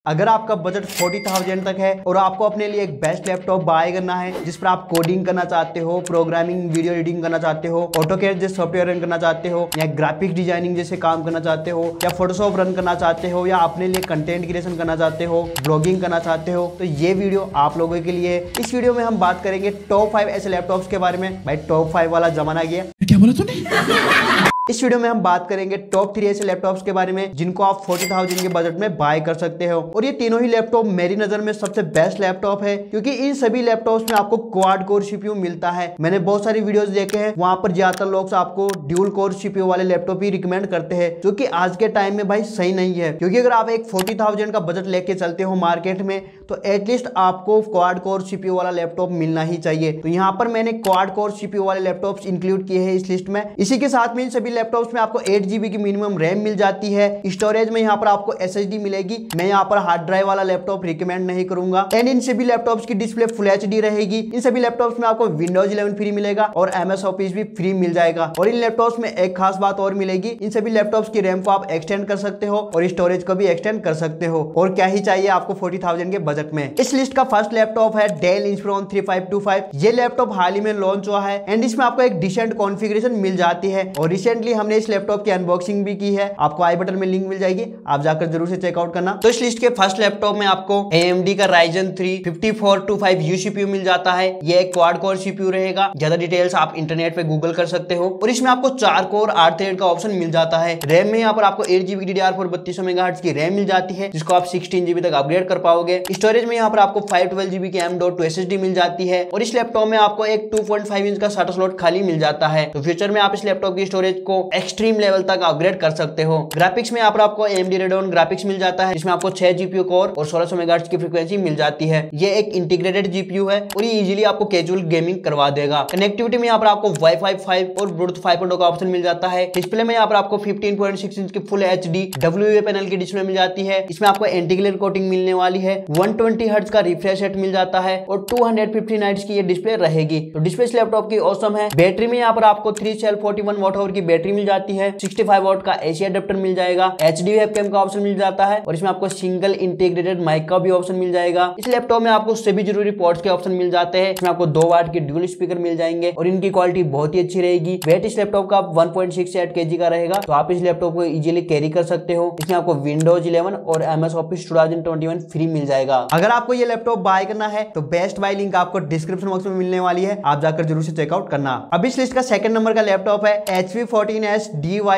अगर आपका बजट 40,000 तक है और आपको अपने लिए एक बेस्ट लैपटॉप बाय करना है जिस पर आप कोडिंग करना चाहते हो, प्रोग्रामिंग वीडियो एडिटिंग करना चाहते हो, ऑटोकैड जैसे सॉफ्टवेयर रन करना चाहते हो, या ग्राफिक्स डिजाइनिंग जैसे काम करना चाहते हो, या फोटोशॉप रन करना चाहते हो, या अपने लिए कंटेंट क्रिएशन करना चाहते हो, ब्लॉगिंग करना चाहते हो, तो ये वीडियो आप लोगों के लिए। इस वीडियो में हम बात करेंगे टॉप 5 ऐसे लैपटॉप्स के बारे में। भाई टॉप 5 वाला जमाना गया, क्या बोला तूने? इस वीडियो में हम बात करेंगे टॉप 3 ऐसे लैपटॉप्स के बारे में जिनको आप 40,000 के बजट में बाय कर सकते हो। और ये तीनों ही लैपटॉप मेरी नजर में सबसे बेस्ट लैपटॉप है क्योंकि इन सभी लैपटॉप्स में आपको क्वाड कोर सीपीयू मिलता है। मैंने बहुत सारी वीडियोस देखे हैं, वहां पर ज्यादातर लोग आपको ड्यूल कोर सीपीयू वाले लैपटॉप ही रिकमेंड करते हैं, जो कि आज के टाइम में भाई सही नहीं है। क्योंकि अगर आप एक 40,000 का बजट लेके चलते हो मार्केट में तो एटलीस्ट आपको क्वाड कोर सीपीयू वाला लैपटॉप मिलना ही चाहिए। तो यहाँ पर मैंने क्वाड कोर सीपीयू वाले लैपटॉप्स इंक्लूड किए हैं इस लिस्ट में। इसी के साथ में इन सभी लैपटॉप्स में आपको 8GB की मिनिमम रैम मिल जाती है। स्टोरेज में यहाँ पर आपको SSD मिलेगी। मैं यहाँ पर हार्ड ड्राइव वाला लैपटॉप रिकमेंड नहीं करूंगा। एंड इन सभी लैपटॉप्स की डिस्प्ले फुल HD रहेगी। इन सभी लैपटॉप्स में आपको Windows 11 फ्री मिलेगा और MS Office भी फ्री मिल जाएगा। और इन लैपटॉप्स में एक खास बात और मिलेगी, इन सभी लैपटॉप्स की रैम को आप एक्सटेंड कर सकते हो और स्टोरेज को भी एक्सटेंड कर सकते हो। और क्या ही चाहिए आपको 40,000 के बजट में। इस लिस्ट का फर्स्ट लैपटॉप है Dell Inspiron 3525। ये लैपटॉप हाल ही में लॉन्च हुआ है एंड इसमें आपको एक डिसेंट कॉन्फ़िगरेशन मिल जाती है। और रिसेंटली हमने इस लैपटॉप की अनबॉक्सिंग भी की है, आपको आई बटन में लिंक मिल जाएगी, आप जाकर जरूर से चेकआउट करना। तो इस लिस्ट के फर्स्ट लैपटॉप में आपको AMD का Ryzen 3 5425U CPU मिल जाता है। ये एक क्वाड कोर CPU रहेगा। ज्यादा डिटेल्स आप इंटरनेट पे गूगल कर सकते हो। और इसमें आपको 4 कोर 8 थ्रेड का ऑप्शन मिल जाता है। रैम में यहाँ पर आपको 8GB की DDR4 3200 MHz की रैम मिल जाती है जिसको आप 16GB तक अपग्रेड कर पाओगे। स्टोरेज में यहाँ पर आपको 512GB की M.2 SSD मिल जाती है। और इस लैपटॉप में आपको एक 2.5 इंच का SATA स्लॉट खाली मिल जाता है। तो फ्यूचर में आप इस लैपटॉप की स्टोरेज को एक्सट्रीम लेवल तक अपग्रेड कर सकते हो। ग्राफिक्स में यहाँ पर आपको AMD Radeon ग्राफिक्स मिल जाता है जिसमें आपको 6 GPU कोर और 1600 MHz की फ्रीक्वेंसी मिल जाती है। ये एक इंटीग्रेटेड GPU है और ये इजीली आपको कैजुअल गेमिंग करवा देगा। कनेक्टिविटी में यहाँ पर आपको Wi-Fi 5 और Bluetooth 5.0 का ऑप्शन मिल जाता है। डिस्प्ले में यहाँ पर आपको 15.6 इंच की फुल HD WA पैनल की डिस्प्ले मिल जाती है। इसमें आपको एंटी ग्लेयर कोटिंग मिलने वाली है। 120 हर्ट्ज का रिफ्रेश रेट मिल जाता है और 250 नाइट्स की ये डिस्प्ले रहेगी। तो डिस्प्ले इस लैपटॉप की औसम है। बैटरी में यहाँ पर आपको 3 सेल 41 वाट आवर की बैटरी मिल जाती है। 65 वाट का AC अडेप्टर मिल जाएगा। HD वेबकैम का ऑप्शन मिल जाता है और इसमें आपको सिंगल इंटीग्रेटेड माइक का भी ऑप्शन मिल जाएगा। इस लैपटॉप में आपको सभी जरूरी पोर्ट्स के ऑप्शन मिल जाते हैं। इसमें आपको 2 वाट के ड्यूल स्पीकर मिल जाएंगे और इनकी क्वालिटी बहुत ही अच्छी रहेगी। वेट इस लैपटॉप का 1.68 kg का रहेगा। तो आप इस लैपटॉप को इजीली कैरी कर सकते हो। इसमें आपको Windows 11 और MS Office 2021 फ्री मिल जाएगा। अगर आपको ये लैपटॉप बाय करना है तो बेस्ट बाय लिंक आपको डिस्क्रिप्शन बॉक्स में मिलने वाली है, आप जाकर जरूर से चेकआउट करना। अब इस लिस्ट का सेकंड नंबर का लैपटॉप है HP 14S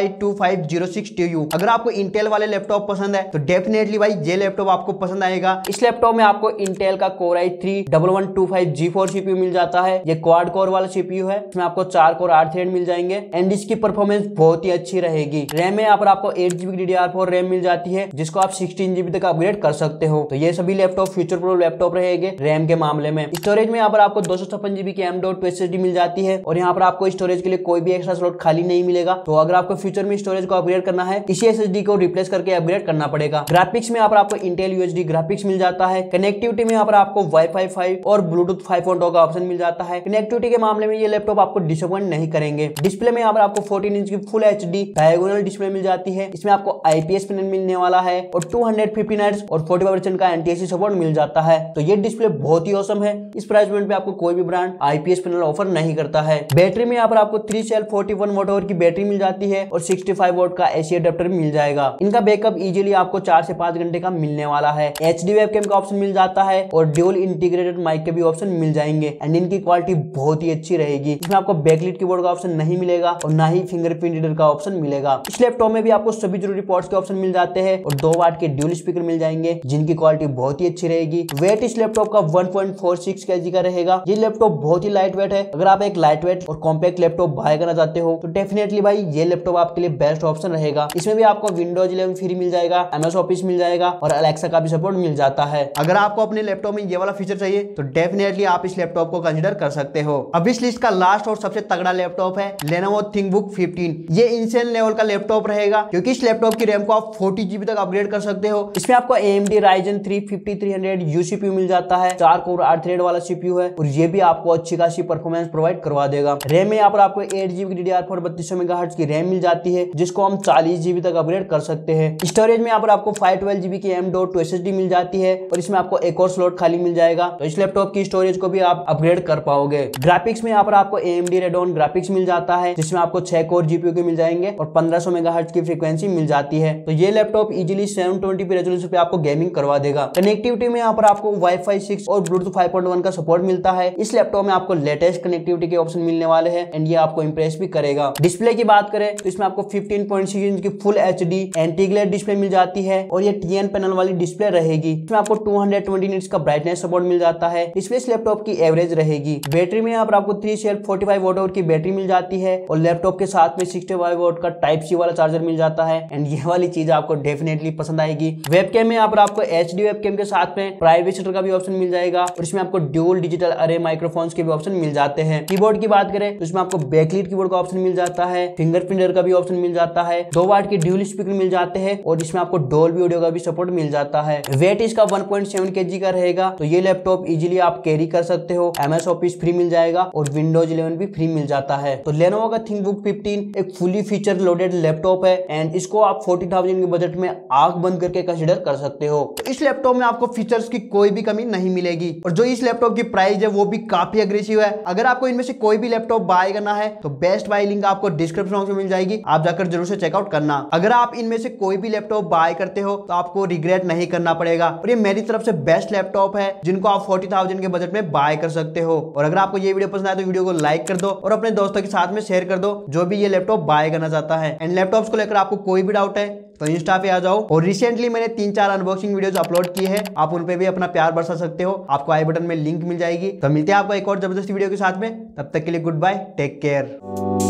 DY2506TU। अगर आपको इंटेल वाले लैपटॉप पसंद है तो डेफिनेटली भाई ये लैपटॉप आपको पसंद आएगा। इस लैपटॉप में आपको इंटेल का Core i3 1125 G4 CPU मिल जाता है। ये क्वाड कोर वाला CPU है। इसमें आपको 4 कोर 8 थ्रेड मिल जाएंगे एंड इसकी परफॉर्मेंस बहुत ही अच्छी रहेगी। रैम में यहाँ पर आपको 8GB की DDR4 रैम मिल जाती है जिसको आप 16GB तक अपग्रेड कर सकते हो। तो ये सभी लैपटॉप फ्यूचर प्रूफ लैपटॉप रहेंगे रैम के मामले में। स्टोरेज में यहाँ पर आपको 256GB की M.2 SSD मिल जाती है और यहाँ पर आपको स्टोरेज के लिए कोई भी एक्स्ट्रा स्लॉट खाली नहीं मिलेगा। तो अगर आपको फ्यूचर में स्टोरेज को अपग्रेड करना है, इसी SSD को रिप्लेस करके अपग्रेड करना पड़ेगा। ग्राफिक्स में यहाँ पर आपको Intel UHD ग्राफिक्स मिल जाता है। कनेक्टिविटी में यहाँ पर आपको Wi-Fi 5 और Bluetooth 5.0 का ऑप्शन मिल जाता है। कनेक्टिविटी के मामले में ये लैपटॉप आपको डिसअपॉइंट नहीं करेंगे। डिस्प्ले में यहाँ पर आपको 14 इंच की फुल HD डायगोनल डिस्प्ले मिल जाती है। इसमें आपको IPS पैनल मिलने वाला है और 250 हर्ट्ज और 45% का NTSC सपोर्ट मिल जाता है। तो ये डिस्प्ले बहुत ही औसम है। इस प्राइस पॉइंट पे आपको कोई भी ब्रांड IPS पैनल ऑफर नहीं करता है। बैटरी में यहाँ पर आपको 3 सेल 41 वाट आवर की बैटरी मिल जाती है और 65 वाट का AC अडेप्टर मिल जाएगा। इनका बैकअप इजीली आपको 4 से 5 घंटे का मिलने वाला है। HD वेबकैम का ऑप्शन मिल जाता है और ड्यूल इंटीग्रेटेड माइक के भी ऑप्शन मिल जाएंगे एंड इनकी क्वालिटी बहुत ही अच्छी रहेगी। इसमें आपको बैकलिट कीबोर्ड का ऑप्शन नहीं मिलेगा और ना ही फिंगरप्रिंट रीडर का ऑप्शन मिलेगा। इस लैपटॉप में भी आपको सभी जरूरी पोर्ट्स के ऑप्शन मिल जाते हैं और 2 वाट के ड्यूल स्पीकर मिल जाएंगे जिनकी क्वालिटी बहुत ही अच्छी रहेगी। वेट इस लैपटॉप का 1.46 kg का रहेगा। ये लैपटॉप बहुत ही लाइट वेट है। अगर आप एक लाइट वेट और कॉम्पैक्ट लैपटॉप बाय करना चाहते हो तो डेफिनेटली भाई ये लैपटॉप आपके लिए बेस्ट ऑप्शन रहेगा। इसमें भी आपको Windows 11 फ्री मिल जाएगा, MS Office मिल जाएगा और Alexa का भी सपोर्ट मिल जाता है। अगर आपको अपने लैपटॉप में ये वाला फीचर चाहिए तो डेफिनेटली आप इस लैपटॉप को कंसीडर कर सकते हो। अब इस लिस्ट का लास्ट और सबसे तगड़ा लैपटॉप है Lenovo ThinkBook 15। ये इंसेन लेवल का लैपटॉप रहेगा क्योंकि इस लैपटॉप की रैम को आप 40GB तक अपग्रेड कर सकते हो। इसमें आपको AMD Ryzen 3 5300U CPU मिल जाता है। 4 कोर 8 थ्रेड वाला CPU है और ये भी आपको अच्छी खासी परफॉर्मेंस प्रोवाइड करवा देगा। रैम में यहाँ पर आपको 8GB की DDR4 3200 मेगाहर्ट्ज की रैम मिल जाती है, जिसको हम 40 GB तक अपग्रेड कर सकते हैं। स्टोरेज में यहाँ पर आपको 512 GB की M.2 SSD मिल जाती है और इसमें आपको एक और स्लॉट खाली मिल जाएगा, तो इस लैपटॉप की स्टोरेज को भी आप अपग्रेड कर पाओगे। ग्राफिक्स में यहाँ पर आपको AMD Radeon ग्राफिक्स मिल जाता है, जिसमें आपको 6 कोर GPU के मिल जाएंगे और 1500 मेगाहर्ट्ज की फ्रीक्वेंसी मिल जाती है। तो ये लैपटॉप इजीली 720p रेजोल्यूशन पे आपको गेमिंग करवा देगा। कनेक्टिविटी में यहाँ पर आपको Wi-Fi 6 और Bluetooth 5.1 का सपोर्ट मिलता है। इस लैपटॉप में आपको लेटेस्ट कनेक्टिविटी के ऑप्शन मिलने वाले हैं एंड ये आपको इंप्रेस भी करेगा। डिस्प्ले की बात करें तो इसमें आपको 15.6 इंच की full HD anti glare display मिल जाती है और ये TN पैनल वाली डिस्प्ले रहेगी। इसमें आपको 220 निट्स का ब्राइटनेस सपोर्ट मिल जाता है। डिस्प्ले इस लैपटॉप की एवरेज रहेगी। बैटरी में यहाँ पर आपको 3 सेल 45 वॉट आवर की बैटरी मिल जाती है और लैपटॉप के साथ में 65 वॉट का टाइप C वाला चार्जर मिल जाता है एंड ये वाली चीज आपको डेफिनेटली पसंद आएगी। वेबकैम में यहाँ पर आपको HD वेबकैम के साथ में प्राइवेट शटर का भी ऑप्शन मिल जाएगा और इसमें आपको ड्यूल डिजिटल अरे माइक्रोफोन्स के भी ऑप्शन मिल जाते हैं। कीबोर्ड की बात करें तो इसमें आपको बैकलिट कीबोर्ड का ऑप्शन मिल जाता है, फिंगरप्रिंटर का भी ऑप्शन मिल जाता है, 2 वाट की ड्यूल स्पीकर मिल जाते हैं और इसमें आपको डॉल्बी ऑडियो का भी सपोर्ट मिल जाता है। वेट इसका 1.7 kg का रहेगा, तो ये लैपटॉप इजीली आप कैरी कर सकते हो। MS ऑफिस फ्री मिल जाएगा और विंडोज 11 भी फ्री मिल जाता है। तो लेनोवो का थिंकबुक 15 एक फुली फीचर लोडेड लैपटॉप है एंड इसको आप 40,000 के बजट में आंख बंद करके कंसीडर कर सकते हो। तो इस लैपटॉप में आपको फीचर्स की कोई भी कमी नहीं मिलेगी और जो इस लैपटॉप की प्राइस है वो भी काफी अग्रेसिव है। अगर आपको इनमें से कोई भी लैपटॉप बाय करना है तो बेस्ट बाय लिंक आपको डिस्क्रिप्शन बॉक्स में मिल जाएगी, आप जाकर जरूर से चेकआउट करना। अगर आप इनमें से कोई भी लैपटॉप बाय करते हो तो आपको रिग्रेट नहीं करना पड़ेगा और ये मेरी तरफ से बेस्ट लैपटॉप है जिनको आप 40,000 के बजट में बाय कर सकते हो। और अगर आपको ये वीडियो पसंद आए तो वीडियो को लाइक कर दो और अपने दोस्तों के साथ में शेयर कर दो जो भी ये लैपटॉप बाय करना चाहता है। एंड लैपटॉप्स को लेकर आपको कोई भी डाउट है तो इंस्टा पे आ जाओ और रिसेंटली मैंने 3-4 अनबॉक्सिंग वीडियोस अपलोड की है, आप उन पे भी अपना प्यार बरसा सकते हो। आपको आई बटन में लिंक मिल जाएगी। तो मिलते हैं आपको एक और जबरदस्त वीडियो के साथ में, तब तक के लिए गुड बाय, टेक केयर।